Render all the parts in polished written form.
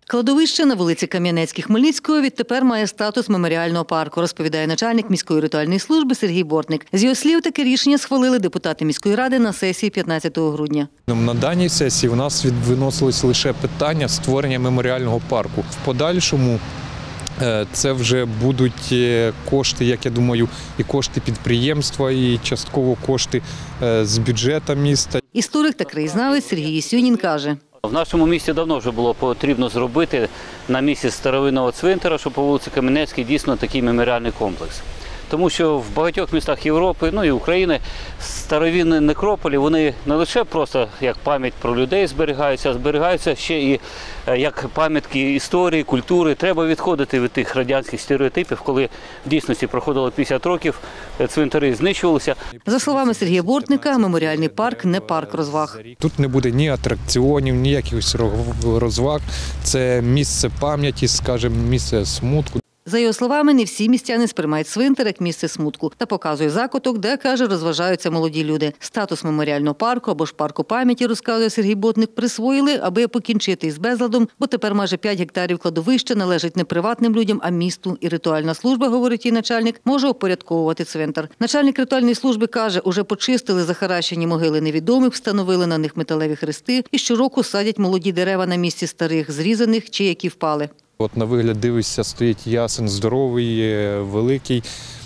Кладовище на вулиці Кам'янецькій Хмельницького відтепер має статус меморіального парку, розповідає начальник міської ритуальної служби Сергій Бортник. З його слів, таке рішення схвалили депутати міської ради на сесії 15 грудня. На даній сесії у нас виносилось лише питання створення меморіального парку. В подальшому це вже будуть кошти, як я думаю, і кошти підприємства, і частково кошти з бюджету міста. Історик та краєзнавець Сергій Єсюнін каже: в нашому місті давно вже було потрібно зробити на місці старовинного цвинтара, що по вулиці Кам'янецькій, дійсно такий меморіальний комплекс. Тому що в багатьох містах Європи, і України, старовинні некрополі, вони не лише просто як пам'ять про людей зберігаються, а зберігаються ще і як пам'ятки історії, культури. Треба відходити від тих радянських стереотипів, коли в дійсності проходило 50 років, цвинтари знищувалися. За словами Сергія Бортника, меморіальний парк – не парк розваг. Тут не буде ні атракціонів, ні якихось розваг. Це місце пам'яті, скажімо, місце смутку. За його словами, не всі містяни сприймають цвинтар як місце смутку та показує закуток, де, каже, розважаються молоді люди. Статус меморіального парку або ж парку пам'яті, розказує Сергій Бортник, присвоїли, аби покінчити із безладом, бо тепер майже 5 гектарів кладовища належить не приватним людям, а місту. І ритуальна служба, говорить її начальник, може упорядковувати цвинтар. Начальник ритуальної служби каже, уже почистили захаращені могили невідомих, встановили на них металеві хрести і щороку садять молоді дерева на місці старих, зрізаних чи які впали. От на вигляд дивишся, стоїть ясен, здоровий, великий.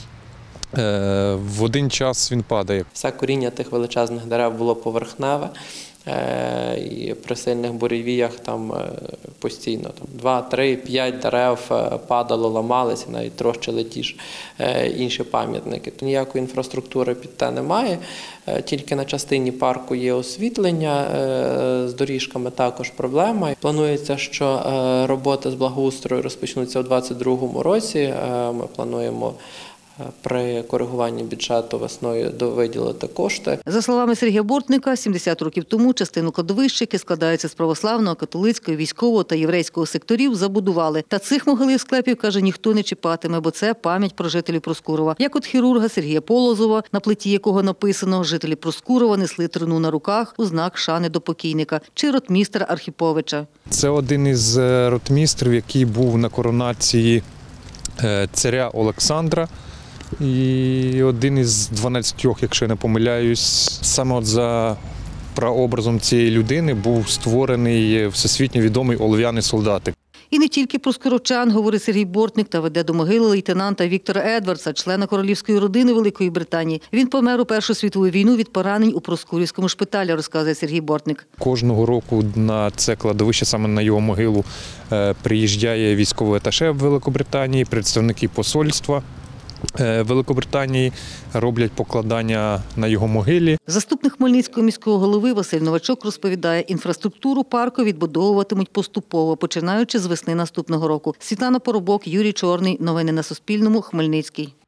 В один час він падає. Все коріння тих величезних дерев було поверхневе. І при сильних буревіях там постійно 2, 3, 5 дерев падало, ламалися, навіть трощили ті ж інші пам'ятники. Ніякої інфраструктури під те немає, тільки на частині парку є освітлення, з доріжками також проблема. Планується, що роботи з благоустрою розпочнуться у 2022 році. Ми плануємо при коригуванні бюджету весною виділити кошти. За словами Сергія Бортника, 70 років тому частину кладовища, яке складається з православного, католицького, військового та єврейського секторів, забудували. Та цих могилів склепів, каже, ніхто не чіпатиме, бо це пам'ять про жителів Проскурова. Як от хірурга Сергія Полозова, на плиті якого написано «Жителі Проскурова несли труну на руках у знак шани до покійника», чи ротмістра Архіповича. Це один із ротмістрів, який був на коронації царя Олександра. І один із 12, якщо я не помиляюсь, саме от за прообразом цієї людини був створений всесвітньо відомий олов'яний солдатик. І не тільки проскуровчан, говорить Сергій Бортник, та веде до могили лейтенанта Віктора Едвардса, члена королівської родини Великої Британії. Він помер у Першу світову війну від поранень у Проскурівському шпиталі, розказує Сергій Бортник. Кожного року на це кладовище, саме на його могилу, приїжджає військовий аташе в Великобританії, представники посольства Великобританії, роблять покладання на його могилі. Заступник Хмельницького міського голови Василь Новачок розповідає, інфраструктуру парку відбудовуватимуть поступово, починаючи з весни наступного року. Світлана Поробок, Юрій Чорний. Новини на Суспільному. Хмельницький.